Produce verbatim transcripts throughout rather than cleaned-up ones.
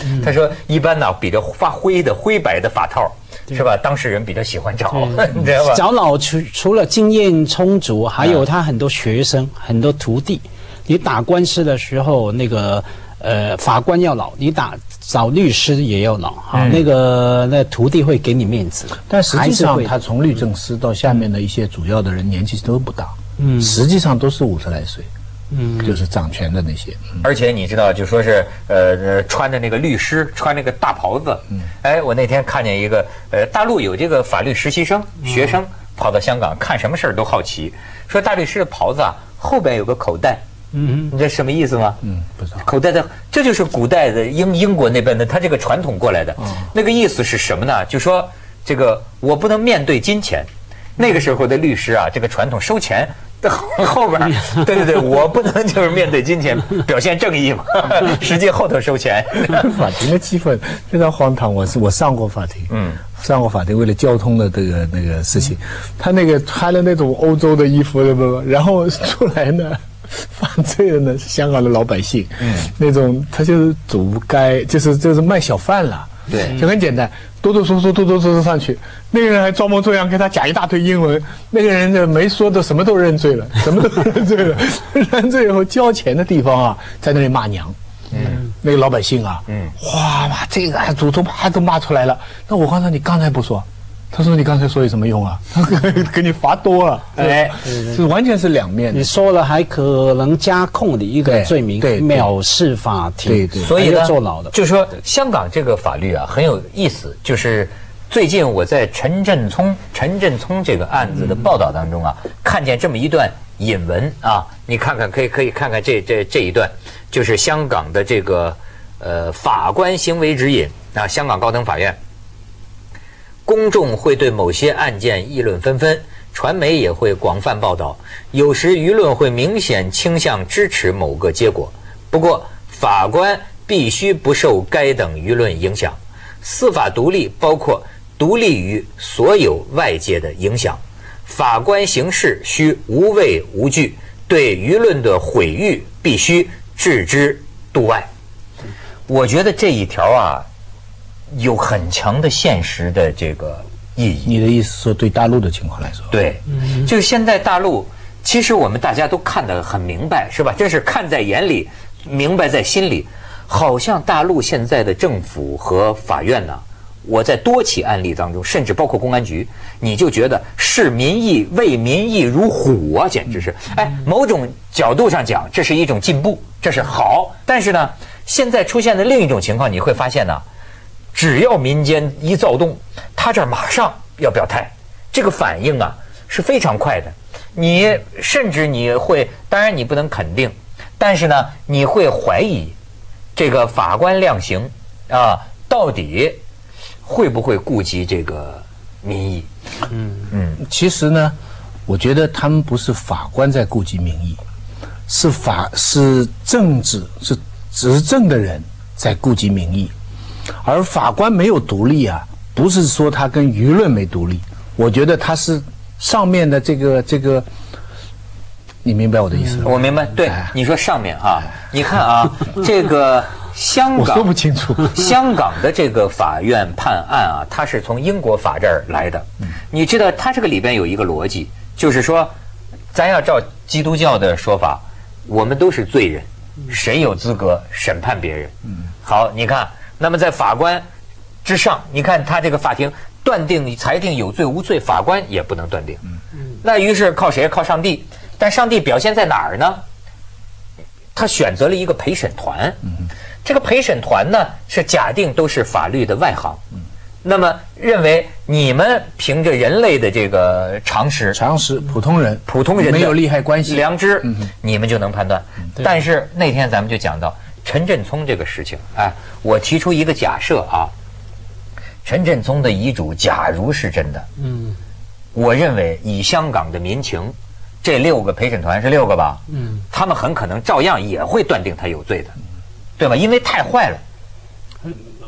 他说一般呢比较发灰的灰白的发套，是吧？当事人比较喜欢找，你知道吧？ 找老除除了经验充足，还有他很多学生、很多徒弟。你打官司的时候，那个呃法官要老，你打找律师也要老哈、嗯。那个那徒弟会给你面子， 但实际上他从律政司到下面的一些主要的人年纪都不大，嗯，实际上都是五十来岁。嗯，就是掌权的那些，嗯、 而且你知道，就说是呃穿着那个律师穿那个大袍子，嗯，哎，我那天看见一个呃大陆有这个法律实习生、嗯、学生跑到香港看什么事儿都好奇，说大律师的袍子啊后边有个口袋，嗯，你知道什么意思吗？嗯，不知道。口袋的，这就是古代的英英国那边的他这个传统过来的，嗯、那个意思是什么呢？就说这个我不能面对金钱，那个时候的律师啊，这个传统收钱。后边，对对对，我不能就是面对金钱表现正义嘛，实际后头收钱。 法庭的气氛非常荒唐。我是我上过法庭，嗯，上过法庭，为了交通的这个那个事情，他那个穿了那种欧洲的衣服，对不？然后出来呢，犯罪的呢是香港的老百姓，嗯，那种他就是走街，就是就是卖小贩了。对，就很简单，哆哆嗦嗦，哆哆嗦嗦上去，那个人还装模作样给他讲一大堆英文，那个人就没说的什么都认罪了，什么都认罪了，认罪以后交钱的地方啊，在那里骂娘，嗯，那个老百姓啊，嗯，哇妈，这个祖宗骂都骂出来了，那我刚才你刚才不说？他说：“你刚才说有什么用啊？给你罚多了，哎，是完全是两面的。 你说了还可能加控你一个罪名，藐视法庭， 对对， 所以呢， 坐牢的。 就是说，香港这个法律啊很有意思。就是最近我在陈振聪陈振聪这个案子的报道当中啊，看见这么一段引文啊，你看看，可以可以看看这这这一段，就是香港的这个呃法官行为指引啊，香港高等法院。”公众会对某些案件议论纷纷，传媒也会广泛报道，有时舆论会明显倾向支持某个结果。不过，法官必须不受该等舆论影响。司法独立包括独立于所有外界的影响。法官行事需无畏无惧，对舆论的毁誉必须置之度外。我觉得这一条啊。有很强的现实的这个意义。 你的意思说，对大陆的情况来说， 对，嗯、就是现在大陆，其实我们大家都看得很明白，是吧？真是看在眼里，明白在心里。好像大陆现在的政府和法院呢，我在多起案例当中，甚至包括公安局，你就觉得视民意、为民意如虎啊，简直是。哎，某种角度上讲，这是一种进步，这是好。但是呢，现在出现的另一种情况，你会发现呢。只要民间一躁动，他这儿马上要表态，这个反应啊是非常快的。你甚至你会，当然你不能肯定，但是呢，你会怀疑这个法官量刑啊，到底会不会顾及这个民意？ 嗯嗯，其实呢，我觉得他们不是法官在顾及民意，是法是政治是执政的人在顾及民意。而法官没有独立啊，不是说他跟舆论没独立，我觉得他是上面的这个这个，你明白我的意思吗？ 我明白，对，你说上面哈，你看啊，这个香港我说不清楚， 香港的这个法院判案啊，它是从英国法这儿来的。你知道，它这个里边有一个逻辑，就是说，咱要照基督教的说法，我们都是罪人，谁有资格审判别人？好，你看。那么在法官之上，你看他这个法庭断定你裁定有罪无罪，法官也不能断定。那于是靠谁？靠上帝。但上帝表现在哪儿呢？他选择了一个陪审团。这个陪审团呢，是假定都是法律的外行。那么认为你们凭着人类的这个常识， 常识，普通人， 普通人没有利害关系， 良知，你们就能判断。但是那天咱们就讲到。陈振聪这个事情，哎，我提出一个假设啊，陈振聪的遗嘱假如是真的，嗯，我认为以香港的民情，这六个陪审团是六个吧，嗯，他们很可能照样也会断定他有罪的，对吧？因为太坏了。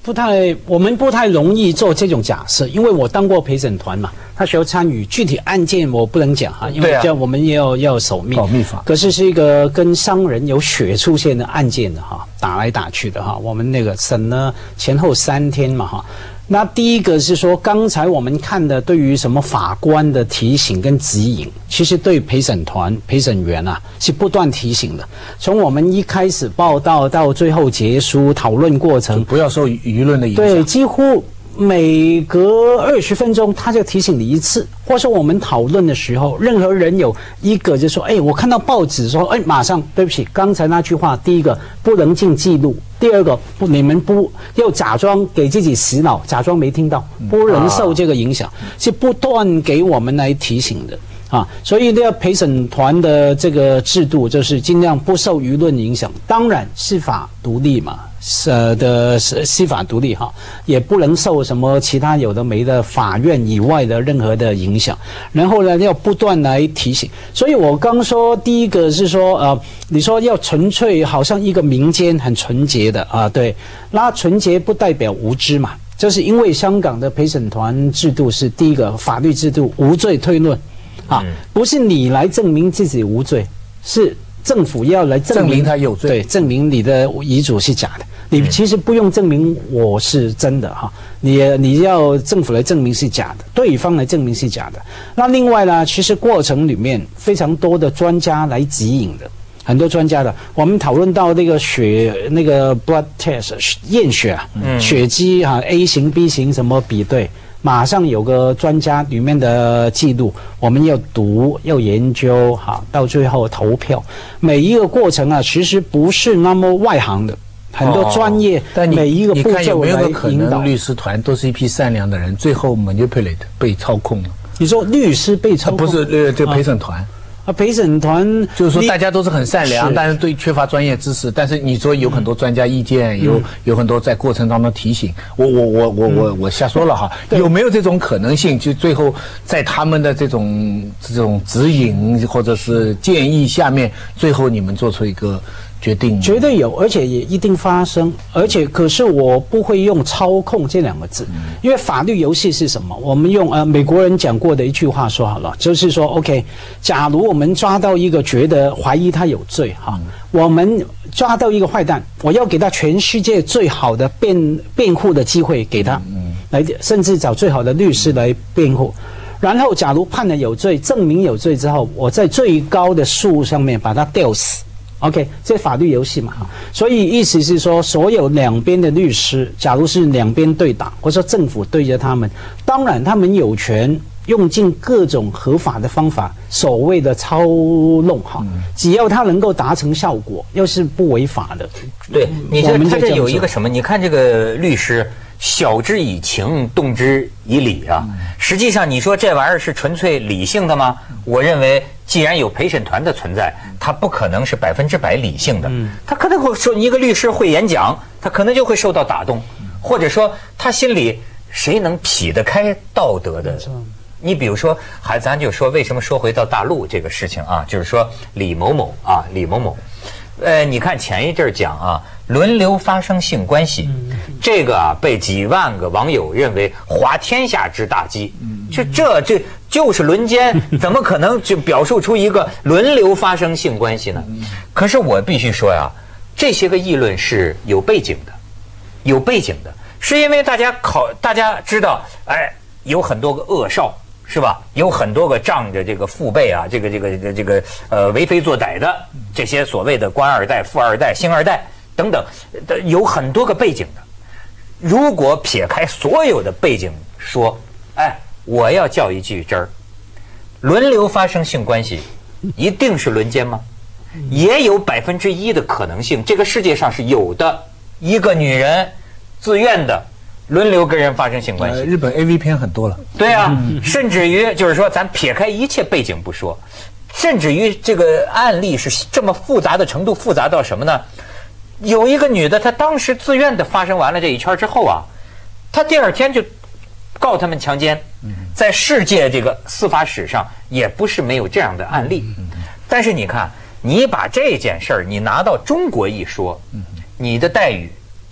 不太，我们不太容易做这种假设，因为我当过陪审团嘛，他需要参与具体案件，我不能讲哈，因为这样我们也要要守密， 保密法。 可是是一个跟商人有血出现的案件的哈，打来打去的哈，我们那个审了前后三天嘛哈。那第一个是说，刚才我们看的对于什么法官的提醒跟指引，其实对陪审团、陪审员啊是不断提醒的。从我们一开始报道到最后结束讨论过程， 不要受舆论的影响。 对，几乎每隔二十分钟他就提醒你一次，或者说我们讨论的时候，任何人有一个就说，哎，我看到报纸说，哎，马上对不起，刚才那句话，第一个不能进记录，第二个不，你们不要假装给自己洗脑，假装没听到，不能受这个影响，是不断给我们来提醒的。啊，所以这个陪审团的这个制度就是尽量不受舆论影响，当然司法独立嘛，呃的司法独立哈，也不能受什么其他有的没的法院以外的任何的影响。然后呢，要不断来提醒。所以我刚说第一个是说，呃，你说要纯粹，好像一个民间很纯洁的啊，对，那纯洁不代表无知嘛，就是因为香港的陪审团制度是第一个法律制度，无罪推论。啊，不是你来证明自己无罪，是政府要来证明, 证明他有罪， 对，证明你的遗嘱是假的。你其实不用证明我是真的哈，你你要政府来证明是假的，对方来证明是假的。那另外呢，其实过程里面非常多的专家来指引的，很多专家的，我们讨论到那个血那个 blood test 验血啊，嗯、血迹啊 A 型 B 型什么比对。马上有个专家里面的记录，我们要读要研究哈，到最后投票，每一个过程啊，其实不是那么外行的，很多专业， 但每一个步骤来引导。 你看有没有可能律师团都是一批善良的人，最后 manipulate 被操控了？ 你说律师被操控？ 不是呃，这陪审团。 啊，陪审团就是说大家都是很善良，但是对缺乏专业知识。但是你说有很多专家意见，嗯、有有很多在过程当中提醒。我我我我我我瞎说了哈，有没有这种可能性？就最后在他们的这种这种指引或者是建议下面，最后你们做出一个决定？ 绝对有，而且也一定发生。而且可是我不会用操控这两个字，嗯、因为法律游戏是什么？我们用呃美国人讲过的一句话说好了，就是说 OK， 假如我们抓到一个觉得怀疑他有罪哈，嗯、我们抓到一个坏蛋，我要给他全世界最好的辩辩护的机会给他，嗯、来甚至找最好的律师来辩护。然后假如判了有罪，证明有罪之后，我在最高的树上面把他吊死。OK， 这法律游戏嘛，所以意思是说，所有两边的律师，假如是两边对打，或者说政府对着他们，当然他们有权用尽各种合法的方法，所谓的操弄哈，只要他能够达成效果，要是不违法的。 对，你这他这有一个什么？你看这个律师。晓之以情，动之以理啊！实际上，你说这玩意儿是纯粹理性的吗？我认为，既然有陪审团的存在，它不可能是百分之百理性的。他可能会说，一个律师会演讲，他可能就会受到打动，或者说他心里谁能匹得开道德的？你比如说，还咱就说，为什么说回到大陆这个事情啊？就是说李某某啊，李某某。呃，你看前一阵讲啊，轮流发生性关系，这个啊被几万个网友认为滑天下之大稽，就这这就是轮奸，怎么可能就表述出一个轮流发生性关系呢？可是我必须说呀，这些个议论是有背景的，有背景的，是因为大家考大家知道，哎，有很多个恶少。是吧？有很多个仗着这个父辈啊，这个这个这个这个呃为非作歹的这些所谓的官二代、富二代、星二代等等，有很多个背景的。如果撇开所有的背景说，哎，我要叫一句真儿，轮流发生性关系，一定是轮奸吗？也有百分之一的可能性，这个世界上是有的，一个女人自愿的。轮流跟人发生性关系， 呃、日本 A V 片很多了。 对啊，嗯、甚至于就是说，咱撇开一切背景不说，甚至于这个案例是这么复杂的程度，复杂到什么呢？有一个女的，她当时自愿的发生完了这一圈之后啊，她第二天就告他们强奸。在世界这个司法史上，也不是没有这样的案例。但是你看，你把这件事儿你拿到中国一说，你的待遇。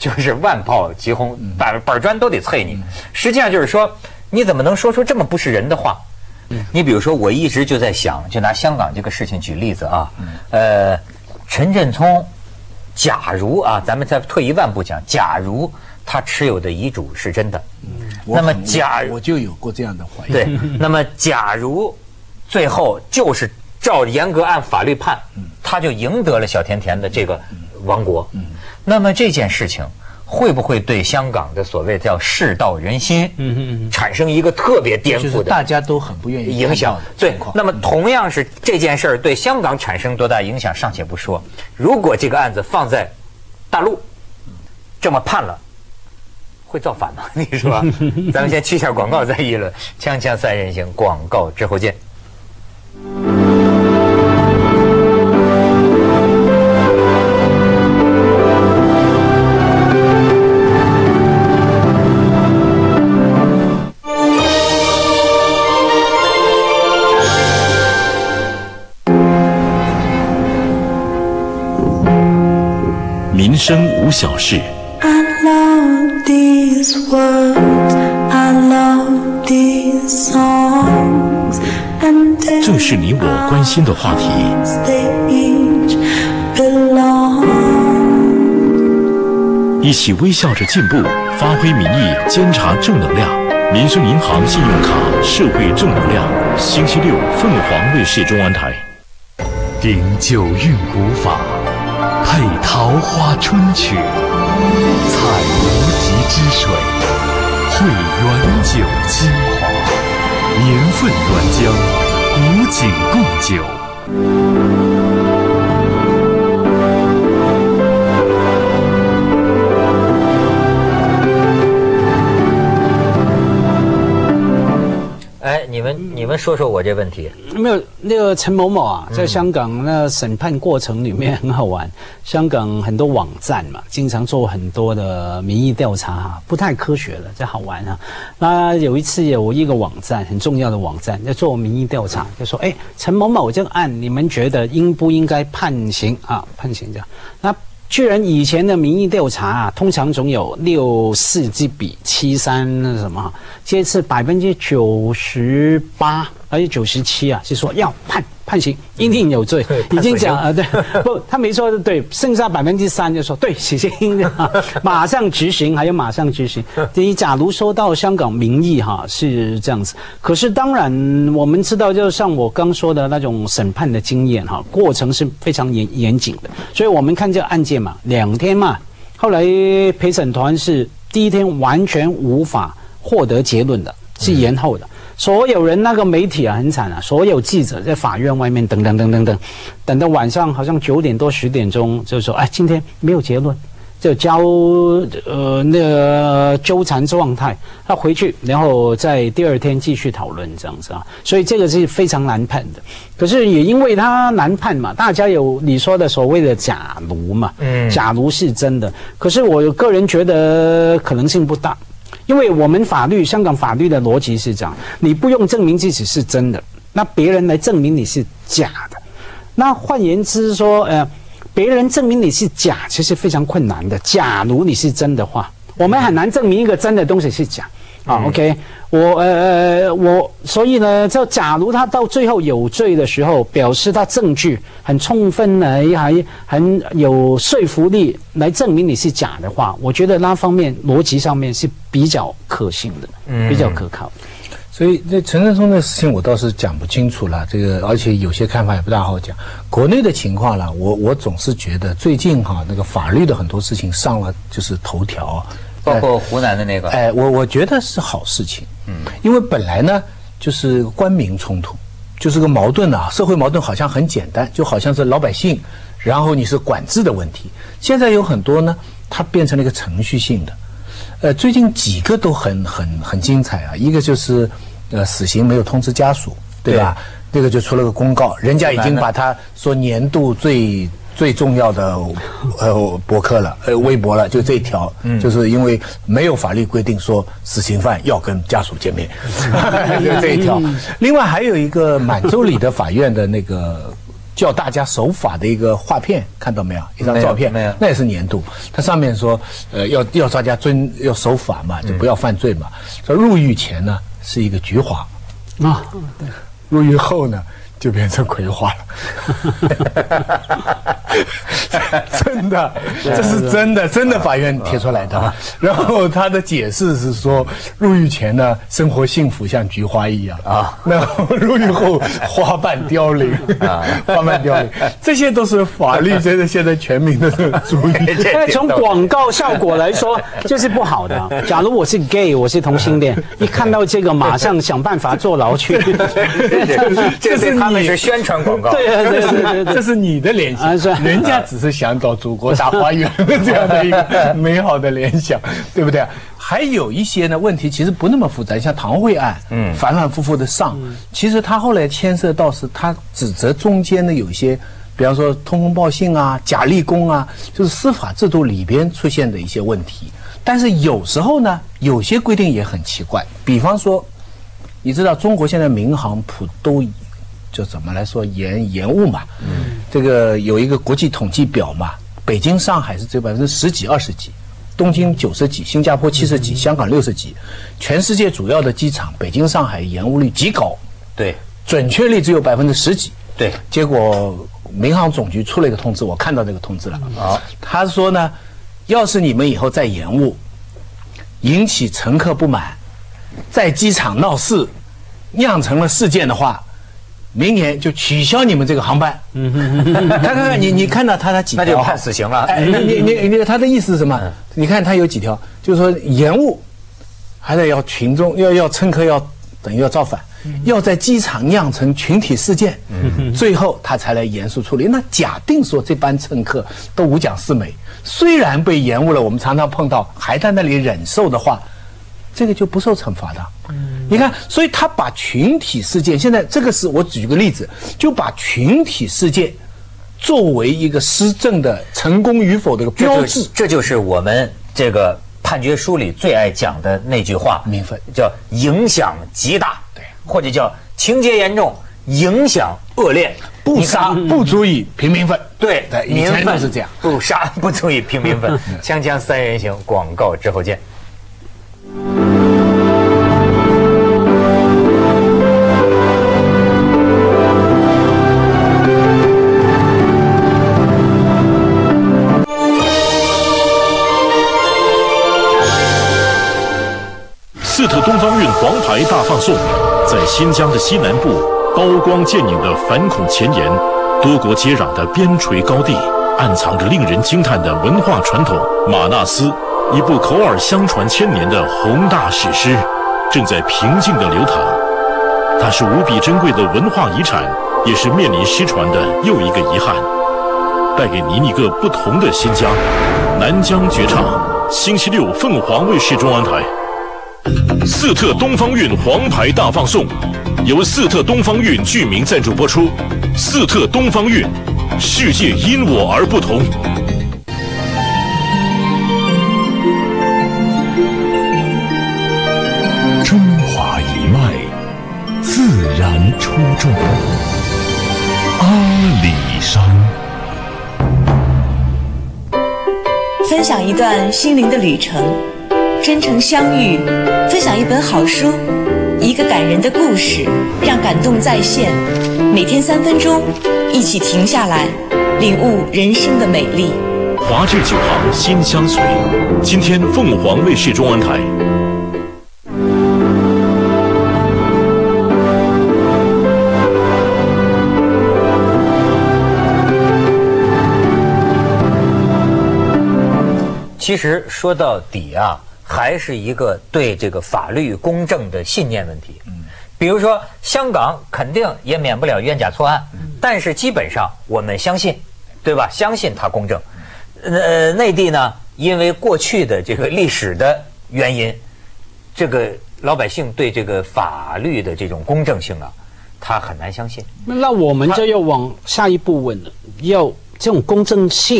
就是万炮齐轰，板板砖都得啐你。实际上就是说，你怎么能说出这么不是人的话？你比如说，我一直就在想，就拿香港这个事情举例子啊，呃，陈振聪，假如啊，咱们再退一万步讲，假如他持有的遗嘱是真的，那么假我就有过这样的怀疑。 对，那么假如最后就是照严格按法律判，他就赢得了小甜甜的这个王国，那么这件事情会不会对香港的所谓叫世道人心，嗯嗯，产生一个特别颠覆的， 大家都很不愿意影响？对，那么同样是这件事儿对香港产生多大影响尚且不说，如果这个案子放在大陆这么判了，会造反吗？你说？咱们先去一下广告再议论。锵锵三人行，广告之后见。 民生无小事。 I love these words, I love these songs, and 这是你我关心的话题。 they each belong. 一起微笑着进步，发挥民意，监察正能量。民生银行信用卡，社会正能量。星期六，凤凰卫视中央台。 顶九韵古法，配桃花春曲，采无极之水，汇原酒精华，年份原浆，古井贡酒。 哎，你们你们说说我这问题。 没有那个陈某某啊，在香港那审判过程里面很好玩。香港很多网站嘛，经常做很多的民意调查哈，不太科学的，这好玩啊。那有一次有一个网站很重要的网站在做民意调查，就说：哎，陈某某这个案，你们觉得应不应该判刑啊？判刑这样。那居然以前的民意调查啊，通常总有六四之比，七三那什么，这次百分之九十八还是九十七啊，是说要判判刑，一定有罪，已经讲啊，对，不，他没说对，剩下百分之三就说对，死刑，马上执行，还有马上执行。你假如说到香港民意哈是这样子，可是当然我们知道，就像我刚说的那种审判的经验哈，过程是非常严严谨的，所以我们看这个案件嘛，两天嘛，后来陪审团是第一天完全无法获得结论的，是延后的。所有人那个媒体啊很惨啊，所有记者在法院外面等等等等等，等到晚上好像九点多十点钟就说，哎，今天没有结论，就交呃那个纠缠状态，他回去，然后在第二天继续讨论这样子啊，所以这个是非常难判的。可是也因为它难判嘛，大家有你说的所谓的假如嘛，嗯，假如是真的，可是我个人觉得可能性不大。因为我们法律，香港法律的逻辑是这样，你不用证明自己是真的，那别人来证明你是假的。那换言之说，呃，别人证明你是假，其实非常困难的。假如你是真的话，我们很难证明一个真的东西是假。啊 ，OK， 我呃我所以呢，就假如他到最后有罪的时候，表示他证据很充分呢，还很有说服力来证明你是假的话，我觉得那方面逻辑上面是比较可信的，嗯、比较可靠。 所以这陈振聪的事情我倒是讲不清楚了，这个而且有些看法也不大好讲。国内的情况了，我我总是觉得最近哈那个法律的很多事情上了就是头条。 包括湖南的那个， 哎，我我觉得是好事情，嗯，因为本来呢就是官民冲突，就是个矛盾啊，社会矛盾好像很简单，就好像是老百姓，然后你是管制的问题。现在有很多呢，它变成了一个程序性的，呃，最近几个都很很很精彩啊，一个就是呃死刑没有通知家属，对吧？这个就出了个公告，人家已经把它说年度最。最重要的呃博客了，呃微博了，就这一条，嗯，就是因为没有法律规定说死刑犯要跟家属见面，就这一条。另外还有一个满洲里的法院的那个教大家守法的一个画片，看到没有？一张照片， 没有， 那也是年度。它上面说，呃，要要大家遵要守法嘛，就不要犯罪嘛。说入狱前呢是一个菊花， 啊， 入狱后呢就变成葵花了。真的，这是真的，真的法院贴出来的。然后他的解释是说，入狱前呢，生活幸福像菊花一样啊，那入狱后花瓣凋零啊，花瓣凋零，这些都是法律真的现在全民的主意。 那从广告效果来说，就是不好的。假如我是 gay， 我是同性恋，一看到这个，马上想办法坐牢去。 这是他们是宣传广告， 对对对对对， 这是你的联想，人家只是想找祖国大花园这样的一个美好的联想，对不对？还有一些呢问题其实不那么复杂，像唐慧案，嗯，反反复复的上，其实他后来牵涉到是他指责中间的有一些，比方说通风报信啊、假立功啊，就是司法制度里边出现的一些问题。但是有时候呢，有些规定也很奇怪，比方说，你知道中国现在民航普都就怎么来说延延误嘛，嗯，这个有一个国际统计表嘛，北京、上海是只有百分之十几、二十几，东京九十几，新加坡七十几，香港六十几，全世界主要的机场，北京、上海延误率极高， 对， 准确率只有百分之十几， 对， 结果民航总局出了一个通知，我看到这个通知了，啊，他说呢，要是你们以后再延误，引起乘客不满，在机场闹事，酿成了事件的话，明年就取消你们这个航班。他看看你，你看到他的几条？ 那就判死刑了。 哎，你你你，他的意思是什么？你看他有几条，就是说延误，还得要群众要要乘客要等于要造反，要在机场酿成群体事件，最后他才来严肃处理。那假定说这班乘客都五讲四美，虽然被延误了，我们常常碰到还在那里忍受的话，这个就不受惩罚的。你看，所以他把群体事件，现在这个是我举个例子，就把群体事件作为一个施政的成功与否的一个标志。 这就是我们这个判决书里最爱讲的那句话， 民愤叫影响极大，对，或者叫情节严重，影响恶劣， 不杀不足以平民愤。 对， 以前都是这样， 不杀不足以平民愤。锵锵三人行，广告之后见。 四特东方韵黄牌大放送，在新疆的西南部，刀光剑影的反恐前沿，多国接壤的边陲高地，暗藏着令人惊叹的文化传统。马纳斯，一部口耳相传千年的宏大史诗，正在平静地流淌。它是无比珍贵的文化遗产，也是面临失传的又一个遗憾。带给您一个不同的新疆，南疆绝唱，星期六凤凰卫视中央台。四特东方韵黄牌大放送，由四特东方韵剧名赞助播出。四特东方韵，世界因我而不同。 中华一脉，自然出众。阿里山。 分享一段心灵的旅程，真诚相遇，分享一本好书，一个感人的故事，让感动再现。每天三分钟，一起停下来，领悟人生的美丽。 华智九行新相随，今天凤凰卫视中央台。 其实说到底啊，还是一个对这个法律公正的信念问题。嗯，比如说香港肯定也免不了冤假错案，但是基本上我们相信，对吧？相信它公正。呃，内地呢，因为过去的这个历史的原因，这个老百姓对这个法律的这种公正性啊，他很难相信。 那我们就要往下一步问了，要这种公正性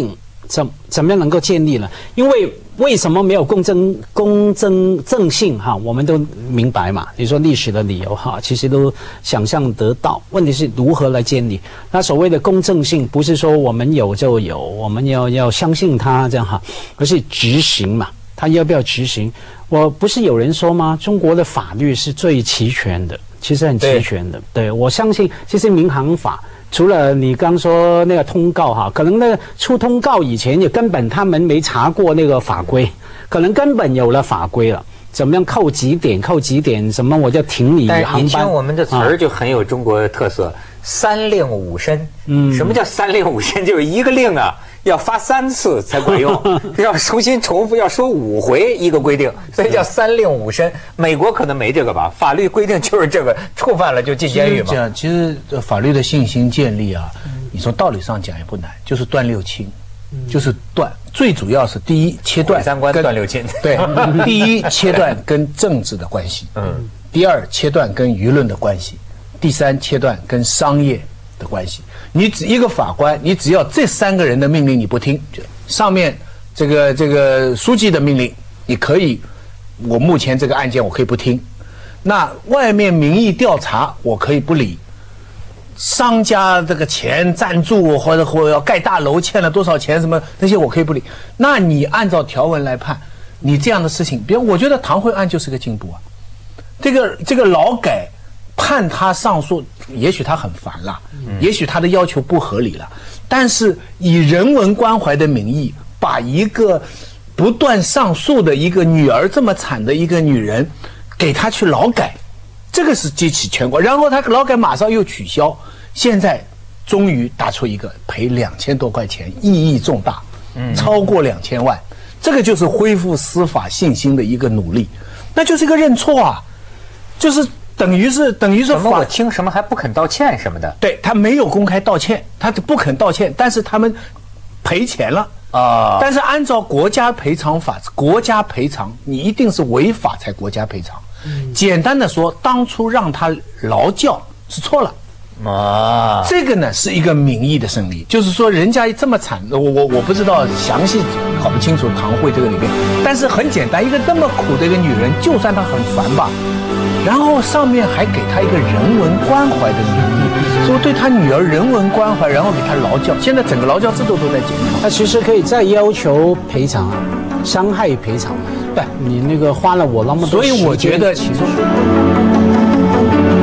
怎怎么样能够建立呢？因为为什么没有公正、公正正性哈？我们都明白嘛。你说历史的理由哈，其实都想象得到。问题是如何来建立？那所谓的公正性，不是说我们有就有，我们要要相信它这样哈，而是执行嘛。他要不要执行？我不是有人说吗？中国的法律是最齐全的，其实很齐全的。对，对我相信，其实民航法。除了你刚说那个通告哈，可能那个出通告以前也根本他们没查过那个法规，可能根本有了法规了，怎么样扣几点扣几点，什么我就停你航班。 但你听我们的词儿就很有中国特色，啊、三令五申。嗯，什么叫三令五申？就是一个令啊，要发三次才管用，要重新重复，要说五回一个规定，所以叫三令五申。美国可能没这个吧？法律规定就是这个，触犯了就进监狱嘛。 讲其实法律的信心建立啊，你从道理上讲也不难，就是断六亲，就是断。最主要是第一切断三观断六亲， 对，第一切断跟政治的关系，嗯，第二切断跟舆论的关系，第三切断跟商业的关系。你只一个法官，你只要这三个人的命令你不听，上面这个这个书记的命令你可以，我目前这个案件我可以不听，那外面民意调查我可以不理，商家这个钱赞助或者或要盖大楼欠了多少钱什么那些我可以不理，那你按照条文来判，你这样的事情，比如我觉得唐慧案就是个进步啊，这个这个劳改判他上诉，也许他很烦了，也许他的要求不合理了，但是以人文关怀的名义，把一个不断上诉的一个女儿这么惨的一个女人，给她去劳改，这个是激起全国。然后他劳改马上又取消，现在终于打出一个赔两千多块钱，意义重大，超过两千万，这个就是恢复司法信心的一个努力，那就是一个认错啊，就是等于是等于是法，我听什么还不肯道歉什么的， 对他没有公开道歉，他不肯道歉，但是他们赔钱了啊。但是按照国家赔偿法，国家赔偿你一定是违法才国家赔偿。嗯、简单的说，当初让他劳教是错了啊。这个呢是一个民意的胜利，就是说人家这么惨，我我我不知道详细搞不清楚唐慧这个里面，但是很简单，一个那么苦的一个女人，就算她很烦吧。然后上面还给他一个人文关怀的名义，说对他女儿人文关怀，然后给他劳教。现在整个劳教制度都在检讨。 他其实可以再要求赔偿啊，伤害赔偿。对，你那个花了我那么多时间， 所以我觉得其实。